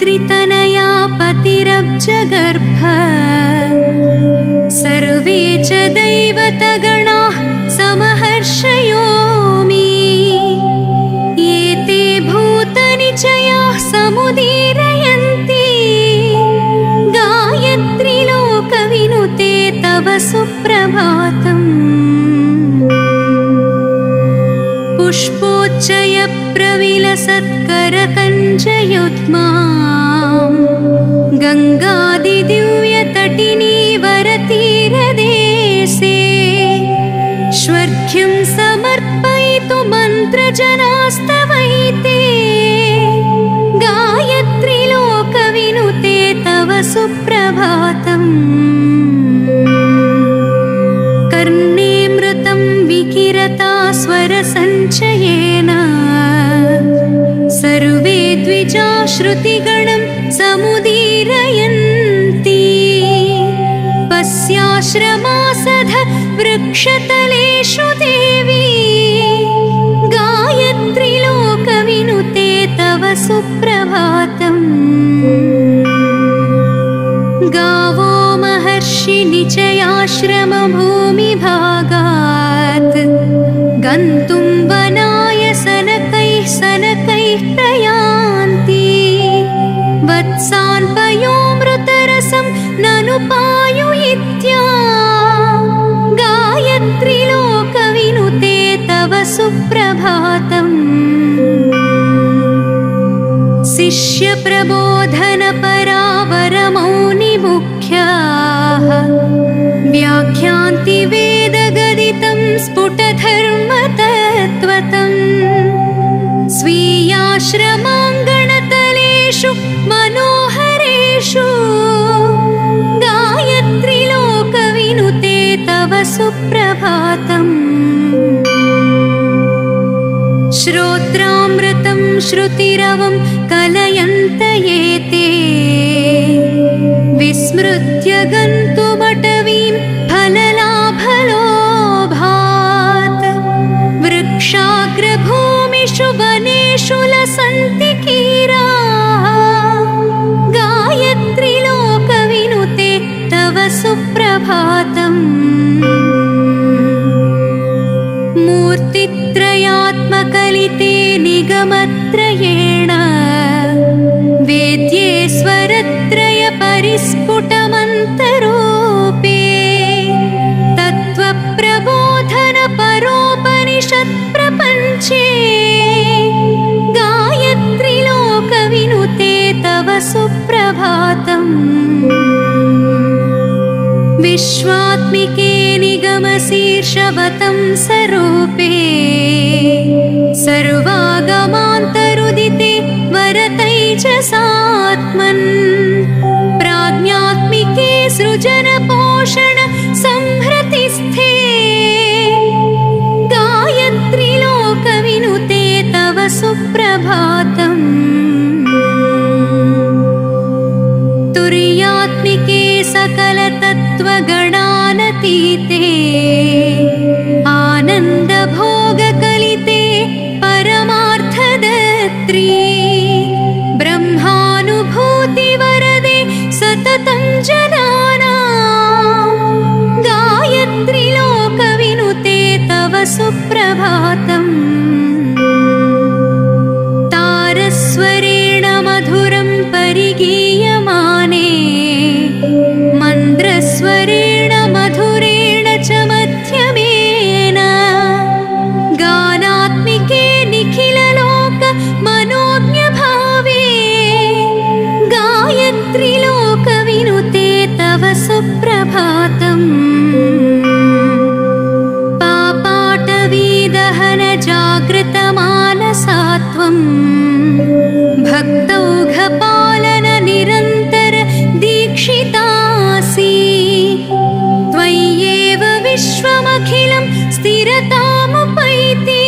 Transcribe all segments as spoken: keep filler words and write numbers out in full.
गायत्रीतनया पतिरब्जगर्भ सर्वे च दैवतगणाः समहर्षयोमि एते भूतनिचयाः समुदीरयन्ति गायत्री लोकविनुते तव सुप्रभातम् पुष्पोच्चय प्रविलसत्करकञ्जयुग्मा गङ्गादिदिव्यतटिनी वरतीरदेशे श्वर्घ्यं समर्पयितु मन्त्रजनास्तवैते गायत्री लोकविनुते तव सुप्रभातम् कर्णेऽमृतं विकिरता स्वरसञ्चयेन सर्वे द्विजा श्रुतिगणं समुदीरयन्ति पस्याश्रमासध वृक्षतलेषु देवी गायत्री लोकविनुते तव सुप्रभातम् गावो महर्षि निचयाश्रमभूमिभागात् गन्तुं वनाय सनकैः सनकैः प्रयान्ति वत्सान् पयोमृतरसं ननु पायुयित्या गायत्री लोकविनुते तव सुप्रभातम् शिष्यप्रबोधनपरावरमौनिमुख्याः व्याख्यान्ति वेदगदितं स्फुटधर्मतत्त्वतम् स्वीयाश्रमाङ्गणतलेषु मनोहरेषु गायत्री लोकविनुते तव सुप्रभातम् श्रोत्रामृतं श्रुतिरवं कलयन्त एते विस्मृत्य गन्तुमटवीं फललाभलोभात् वृक्षाग्रभूमिषु वनेषु लसन्ति कीराः गायत्री लोकविनुते तव सुप्रभातम् मूर्तित्रयात्मकलिते निगमत्रयेण वेद्ये स्वरत्रयपरिस्फुटमन्तरूपे तत्त्वप्रबोधनपरोपनिषत्प्रपञ्चे गायत्री लोकविनुते तव सुप्रभातम् विश्वात्मिके निगमशीर्षवतं स्वरूपे सर्वागमान्तरुदिते वरतैजसात्मन् प्राज्ञात्मिके सृजनपोषण संहृतिस्थे गायत्री लोकविनुते तव सुप्रभातम् तुर्यात्मिके सकलतत्त्वगणानतीते आनन्दभोगकलिते परमार्थदत्री ब्रह्मानुभूतिवरदे सततं जनानां गायत्री लोकविनुते तव सुप्रभातम् तारस्वरेण मधुरं परिगीयमाने मन्द्रस्वरेण मधुरेण च मध्यमेन गानात्मिके निखिललोक मनोज्ञभावे गायत्री लोकविनुते तव सुप्रभातम् पापाटवीदहन जागृतमानसात्वं भक्तौघपालन निरन्तर दीक्षितासि त्वय्येव विश्वमखिलं स्थिरतामुपैति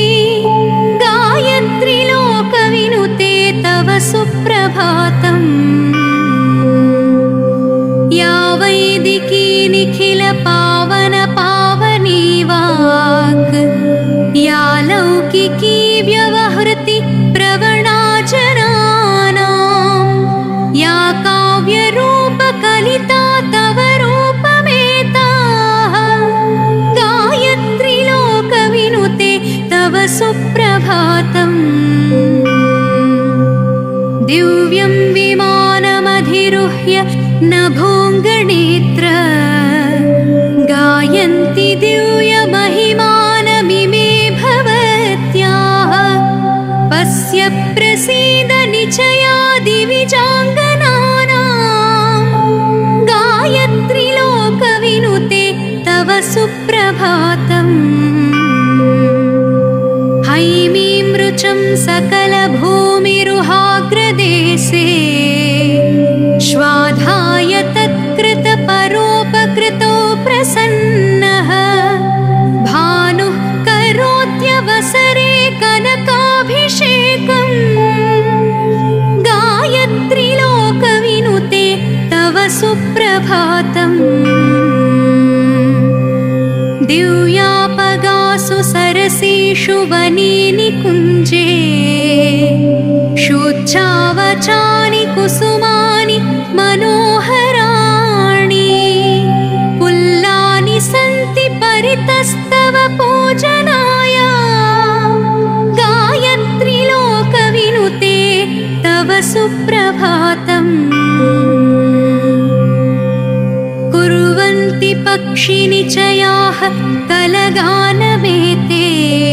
गायत्री लोकविनुते तव सुप्रभातम् या वैदिकी निखिल पावन पावनी वाक् या लौकिकी व्यवहृति प्रवणा जनानां सुप्रभातम्। दिव्यं विमानमधिरुह्य नभोऽङ्गनेत्र गायन्ति दिव्यमहिमानमिमे भवत्याः। पश्य प्रसीद निचयादिविजाङ्गनानां गायत्री लोकविनुते तव सुप्रभातम्। हैमीं रुचं सकलभूमिरुहाग्रदेशे श्वाधाय तत्कृतपरोपकृतो प्रसन्नः। भानुः करोत्यवसरे कनकाभिषेकम् गायत्री लोकविनुते तव सुप्रभातम्। दिव्यापगासु सरसीषु वने निकुञ्जे शुच्छावचानि कुसुमानि मनोहराणि। पुल्लानि सन्ति परितस्तव पूजनाय गायत्री लोकविनुते तव सुप्रभातम्। कुर्वन्ति पक्षिनिचयाः कलगानमेते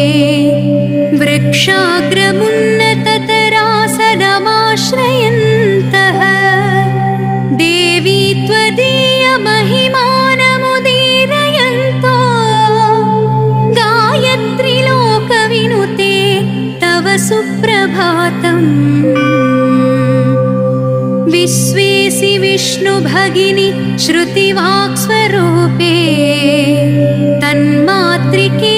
वृक्षाग्रमुन्नततरासनमाश्रयन्तः। देवी त्वदीयमहिमानमुदीरयन्तो गायत्री लोकविनुते तव सुप्रभातम्। विश्वेसि विष्णुभगिनि श्रुतिवाक्स्वरूपे तन्मातृके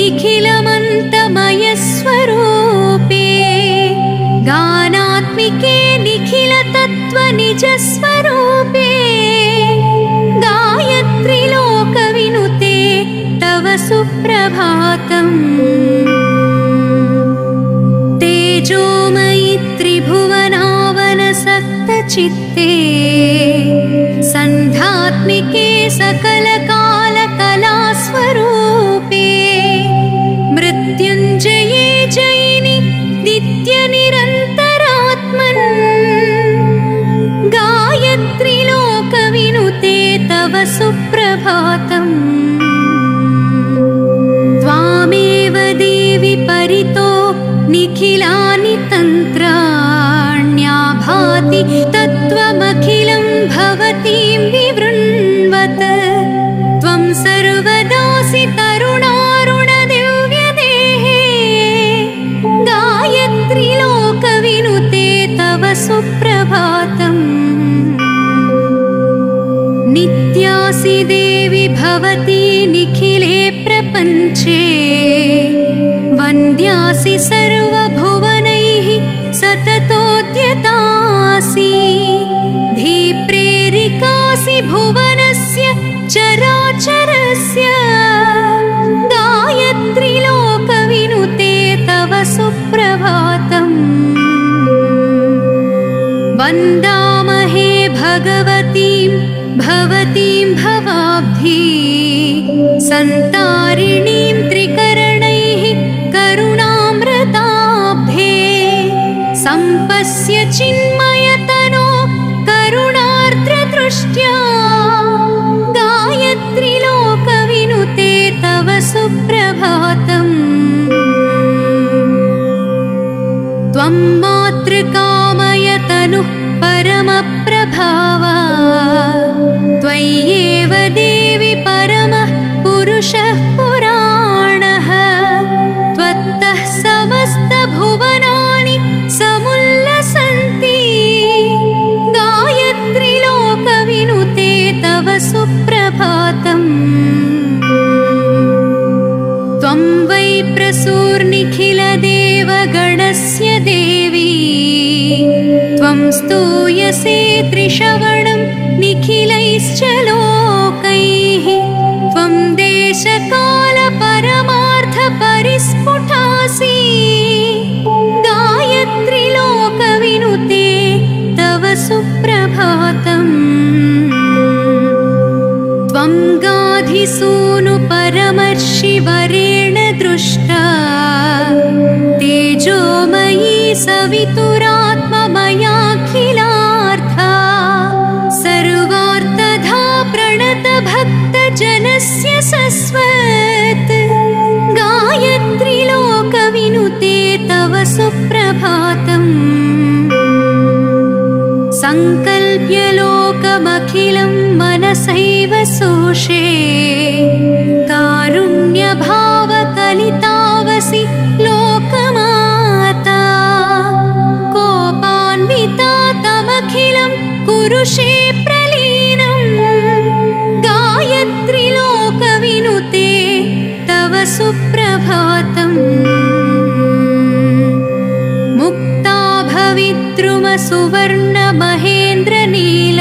निखिलमन्तमयस्वरूपे गानात्मिके निखिलतत्त्वनिजस्वरूपे गायत्री लोकविनुते तव सुप्रभातम्। तेजोमयि त्रिभुवनावनसक्तचित्ते सन्ध्यात्मिके सकलकालकलास्वरूपे मृत्युञ्जये जयिनि नित्यनिरन्तरात्मन् गायत्री लोकविनुते तव सुप्रभातम्। त्वामेव देवि परितो निखिलानि तन्त्राण्याभाति तत्त्वमखिलं भवतीं विवृण्वत। त्वं सर्वदासि तरुणारुणदिव्यदेहे गायत्री लोकविनुते तव सुप्रभातम्। नित्यासि देवि भवती निखिले प्रपञ्चे वन्द्यासि सर्वभुवनैः सततोद्यतासि। धीप्रेरिकासि भुवनस्य चराचरस्य गायत्री लोकविनुते तव सुप्रभातम्। वन्दामहे भगवतीं भवतीं भवाब्धी सन्तारिणीं त्रिकरणैः करुणामृताब्धे। सम्पस्य चिन्मयतनो करुणार्द्रदृष्ट्या गायत्री लोकविनुते तव सुप्रभातम्। त्वं मातृकामयतनुः परमप्रभावा त्वय्येव देवि परमः पुरुषः पुराणः। त्वत्तः समस्तभुवनानि समुल्लसन्ति गायत्री लोकविनुते तव सुप्रभातम्। त्वं वै प्रसूर्निखिलदेवगणस्य देवी त्वं स्तूयसे त्रिशवणं निखिलैश्च लोकैः। त्वं देशकालपरमार्थपरिस्फुटासि गायत्री लोकविनुते तव सुप्रभातम्। त्वं गाधिसूनु परमर्षिवरेण दृष्टा तेजोमयी सवितुरात्ममयाखिलार्था सर्वार्थधा प्रणतभक्तजनस्य सस्वत् गायत्री लोकविनुते तव सुप्रभातम् संकल्प्य लोकमखिलं मनसैव सोषे कारुण्यभावकलितावसि लोकमाता कोपान्विता तमखिलं कुरुषे प्रलीनं गायत्री लोकविनुते तव सुप्रभातम् मुक्ता भविद्रुमसुवर्ण महेन्द्रनील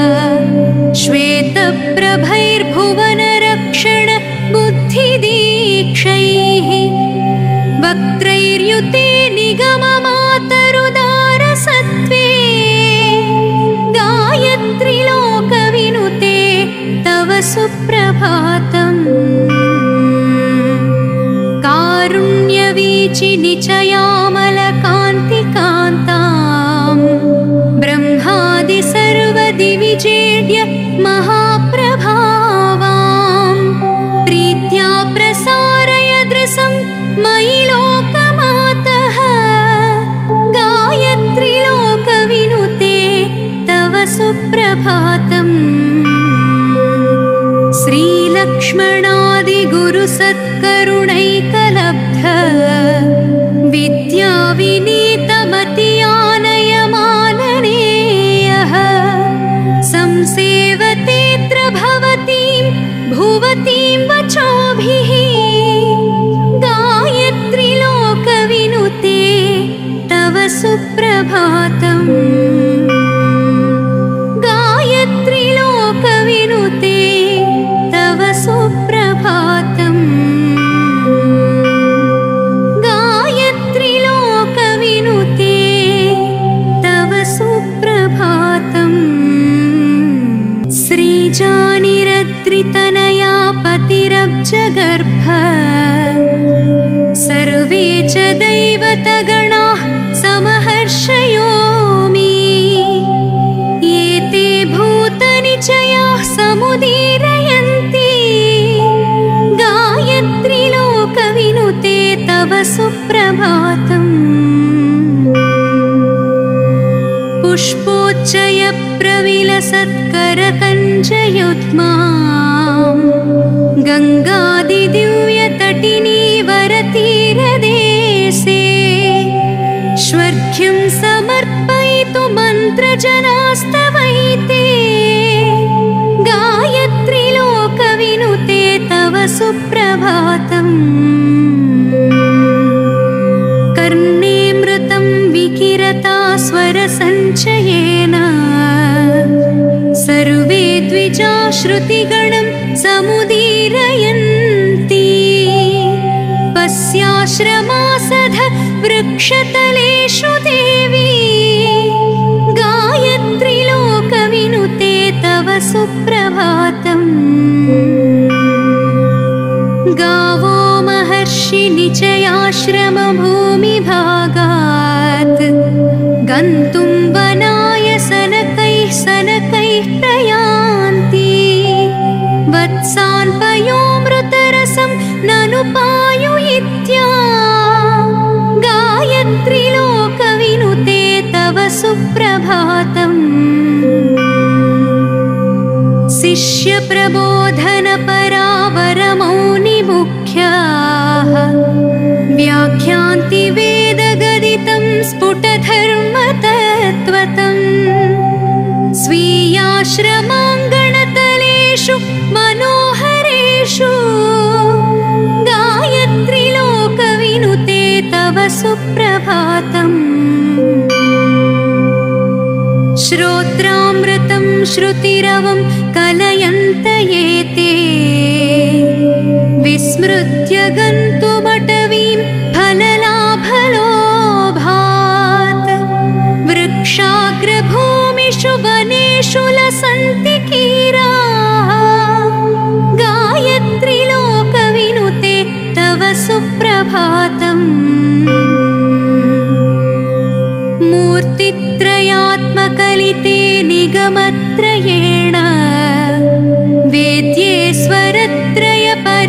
श्वेतप्रभैर्भुवनरक्षण बुद्धिदीक्षैः वक्त्रैर्युते निगममातरुदारसत्त्वे गायत्री लोकविनुते तव सुप्रभातम् कारुण्यवीचि निचयामलकान्तिकान्ताम् ब्रह्मादि सर्वदिविजेड्य महाप्रभावाम् प्रीत्या प्रसारय दृशं मयि लोकमातः गायत्री लोकविनुते तव सुप्रभातम् श्रीलक्ष्मणादिगुरुसत्करुणैकलब्ध विद्याविनीतमतियानयमाननेयः संसेवतेऽत्र भवतीं भुवतीं वचोभिः गायत्री लोकविनुते तव सुप्रभातम् गायत्री लोकविनुते तव सुप्रभातम् गायत्री लोकविनुते तव सुप्रभातम् श्रीजानिरद्रितनया पतिरब्जगर्भ सर्वे च दैवतगणाः समहर्षयोमि एते भूतनिचयाः समुदीरयन्ति गायत्री लोकविनुते तव सुप्रभातम् पुष्पोच्चय प्रविलसत्करकञ्जयुग्माम् गङ्गादिदिव्यतटिनी वरतीरदेशे श्वर्घ्यं समर्पयितु मन्त्रजनास्तवैते गायत्री लोकविनुते तव सुप्रभातम् कर्णेऽमृतं विकिरता स्वरसञ्चयेन सर्वे द्विजा श्रुतिगणं समुदीरयन्ति पस्याश्रमासध वृक्षतलेषु देवी गायत्री लोकविनुते तव सुप्रभातम् गावो महर्षि निचयाश्रमभूमिभागात् गन्तुं वनाय सनकैः सनकैः प्रयान्ति वत्सान् पयोमृतरसं ननु पायुयित्या गायत्री लोकविनुते तव सुप्रभातम् शिष्यप्रबोधनपरावरमौनिमुख्याः व्याख्यान्ति वेदगदितं स्फुटधर्मतत्त्वतम् स्वीयाश्रमाङ्गणतलेषु मनोहरेषु गायत्री लोकविनुते तव सुप्रभातम् श्रोत्रामृतं श्रुतिरवं कलयन्त एते विस्मृत्य गन्तुमटवीं फललाभलोभात् वृक्षाग्रभूमिषु वनेषु लसन्ति कीराः सुप्रभातम् मूर्तित्रयात्मकलिते निगमत्रयेण वेद्येश्वरत्रय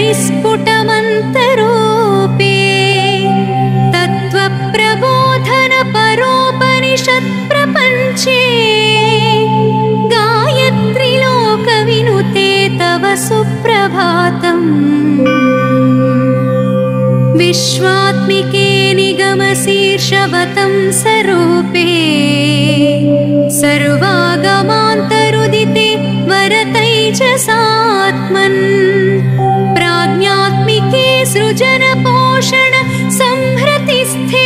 परिस्फुटमन्तरूपे तत्त्वप्रबोधन परोपनिषत्प्रपञ्चे गायत्री लोकविनुते तव सुप्रभातम् विश्वात्मिके निगमशीर्षवतं स्वरूपे सर्वागमान्तरुदिते वरतैजसात्मन् प्राज्ञात्मिके सृजनपोषण संहृतिस्थे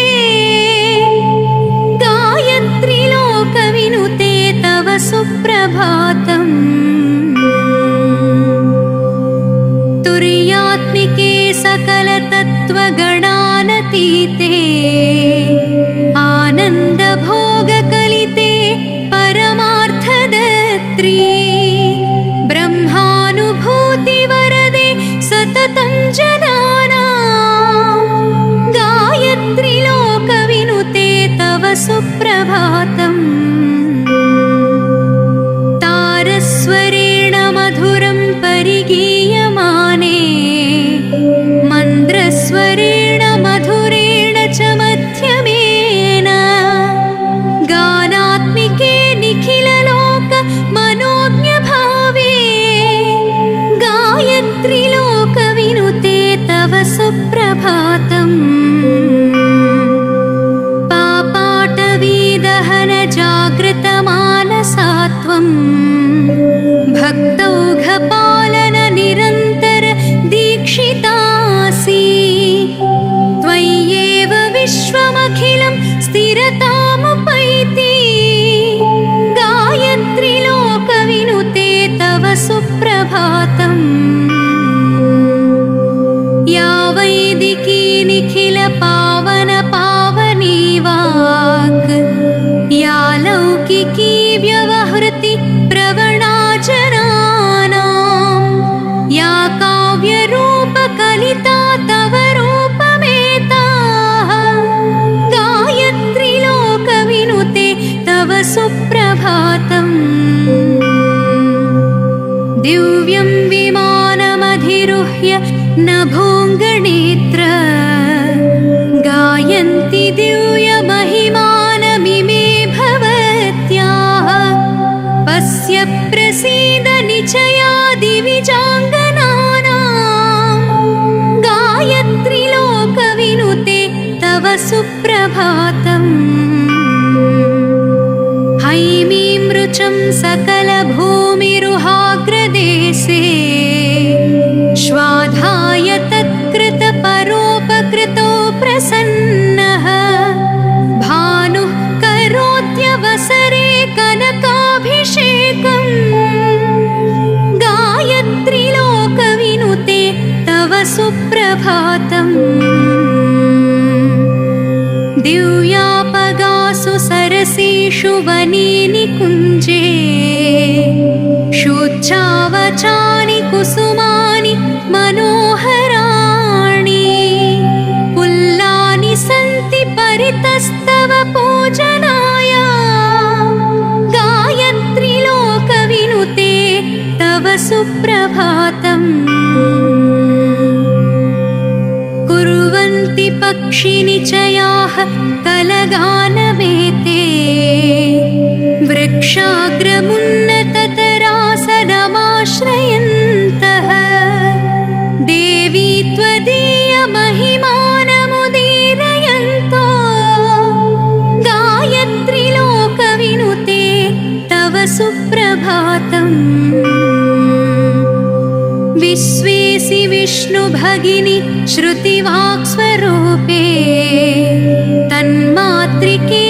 गायत्री लोकविनुते तव सुप्रभातम् तुर्यात्मिके सकलतत्त्वगणानतीते आनन्दभोगकलिते परमार्थदत्री ब्रह्मानुभूतिवरदे सततं जनानां गायत्री लोकविनुते तव सुप्रभातम् तारस्वरेण मधुरं परिगीयमाने मन्द्रस्वरेण मधुरेण च मध्यमेन गानात्मिके निखिललोक मनोज्ञभावे गायत्री लोकविनुते तव सुप्रभातम् पापाटवीदहन जागृतमानसात्वं भक्तौघपालन निरन्तर दीक्षितासि त्वय्येव विश्वमखिलं स्थिरतामुपैति गायत्री लोकविनुते तव सुप्रभातम् या वैदिकी निखिल पावन पावनी वाक् या लौकिकी व्यवहृति प्रवणा जनानां या काव्यरूपकलिता तव रूपमेताः गायत्री लोकविनुते तव सुप्रभातम् दिव्यं विमानमधिरुह्य नभोऽङ्गणेत्र गायन्ति दिव्यमहिमानमिमे भवत्याः पश्य प्रसीद निचयादिविजाङ्गनानां गायत्री लोकविनुते तव सुप्रभातम् हैमीं रुचं सकलभूमिरुहाग्रदेशे श्वाधाय तत्कृतपरोपकृतो प्रसन्नः भानुः करोत्यवसरे कनकाभिषेकम् गायत्री लोकविनुते तव सुप्रभातम् दिव्यापगासु सरसीषु वनीनिकुञ्जे शुच्छावचानि कुसुमानि मनोहराणि पुल्लानि सन्ति परितस्तव पूजनाय गायत्री लोकविनुते तव सुप्रभातम् कुर्वन्ति पक्षिनिचयाः कलगानमेते वृक्षाग्रमुन्नततरासनमाश्रयन्तः देवी त्वदीयमहिमानमुदीरयन्तो गायत्री लोकविनुते तव सुप्रभातम् विश्वेसि विष्णुभगिनि श्रुतिवाक्स्वरूपे तन्मात्रिके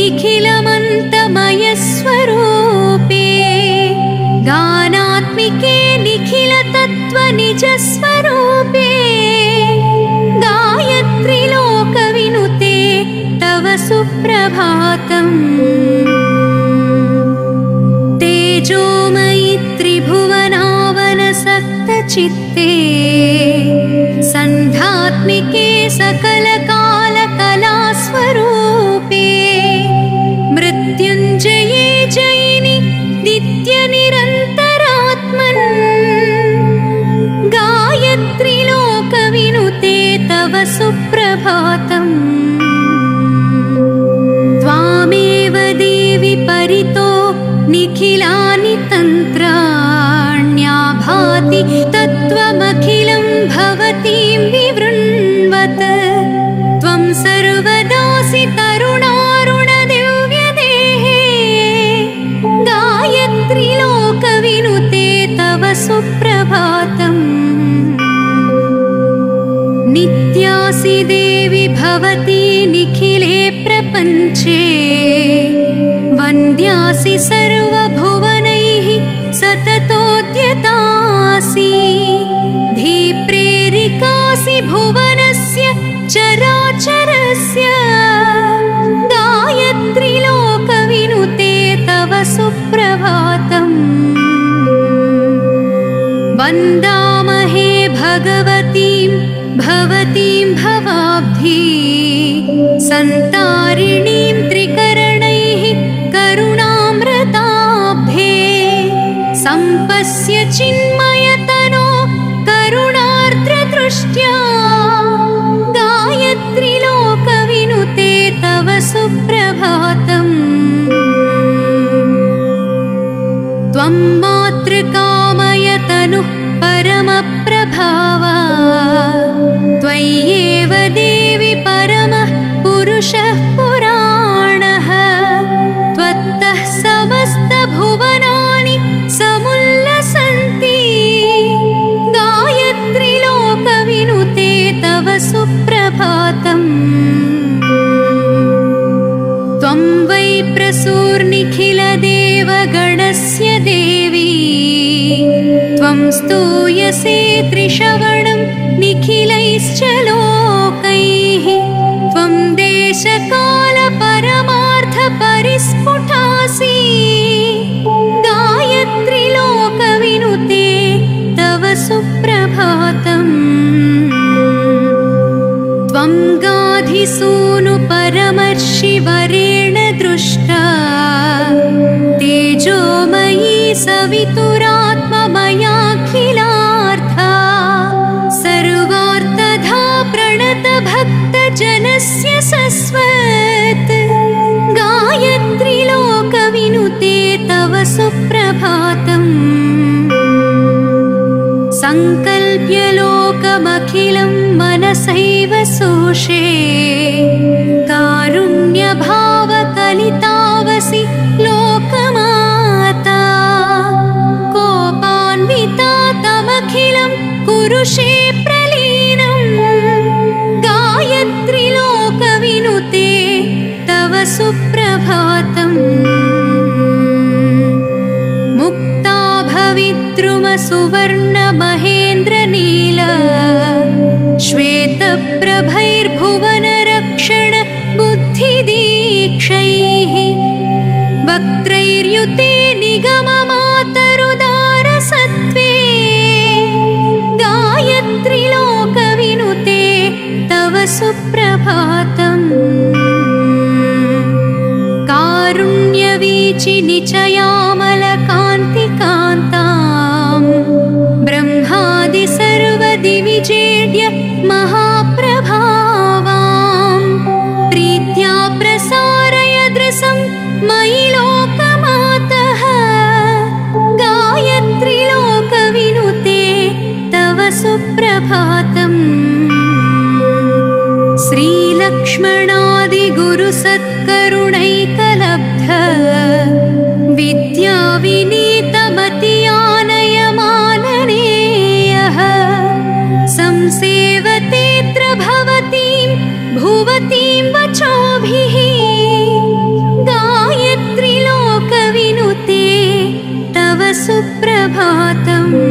निखिलमन्तमयस्वरूपे गानात्मिके निखिलतत्त्वनिजस्वरूपे गायत्री लोकविनुते तव सुप्रभातम् तेजोमयि त्रिभुवनावनसक्तचेतसा चित्ते सन्ध्यात्मिके सकलकालकलास्वरूपे मृत्युञ्जये जयिनि नित्यनिरन्तरात्मन् गायत्री लोकविनुते तव सुप्रभातम्। त्वामेव देवि परितो निखिलानि तन्त्राण्याभाति तत्त्वमखिलं भवतीं विवृण्वत। त्वं सर्वदासि तरुणारुणदिव्यदेहे गायत्री लोकविनुते तव सुप्रभातम्। नित्यासि देवि भवती निखिले प्रपञ्चे वन्द्यासि सर्वभुवनैः सततोद्यतासि धीप्रेरिकासि भुवनस्य चराचरस्य गायत्री लोकविनुते तव सुप्रभातम्। वन्दामहे भगवतीं भवतीं भवाब्धी सन्तारिणीं त्रिकरणैः करुणामृताब्धे सम्पस्य चिन्मयतनो करुणार्द्रदृष्ट्या गायत्री लोकविनुते तव सुप्रभातम्। त्वं मातृकामयतनुः परमप्रभावा त्वय्येव देवि परमः पुरुषः पुराणः। त्वत्तः समस्तभुवनानि समुल्लसन्ति गायत्री लोकविनुते तव सुप्रभातम्। त्वं वै प्रसूर्निखिलदेवगणस्य देवी त्वं स्तूयसे त्रिशवणं निखिलैश्च लोकैः। त्वं देशकालपरमार्थपरिस्फुटासि गायत्री लोकविनुते तव सुप्रभातम्। त्वं गाधिसूनुपरमर्षिवरेण दृष्टा तेजोमयी सवितुरात्ममयाखिलार्था सर्वार्थधा प्रणतभक्तजनस्य सस्वत् गायत्री लोकविनुते तव सुप्रभातम्। संकल्प्य लोकमखिलं मनसैव सोषे कारुण्यभावकलितावसि लोकमाता कोपान्विता तमखिलं कुरुषे प्रलीनं गायत्री लोकविनुते तव सुप्रभातम्। मुक्ता भविद्रुमसुवर्णमहेन्द्रनील श्वेतप्रभैर्भुवनरक्षण बुद्धिदीक्षैः वक्त्रैर्युते निगममातरुदारसत्त्वे गायत्री लोकविनुते तव सुप्रभातम्। कारुण्यवीचि निचयामलकान्तिकान्तां ब्रह्मादि सर्वदिविजेड्य महाप्रभावां प्रीत्या प्रसारय दृशं मयि लोकमातः गायत्री लोकविनुते तव सुप्रभातम्। श्रीलक्ष्मणादिगुरुसत्करुणैकलब्ध विद्याविनीतमतियानयमाननेयः संसेवतेऽत्र भवतीं भुवतीं वचोभिः गायत्री लोकविनुते तव सुप्रभातम्।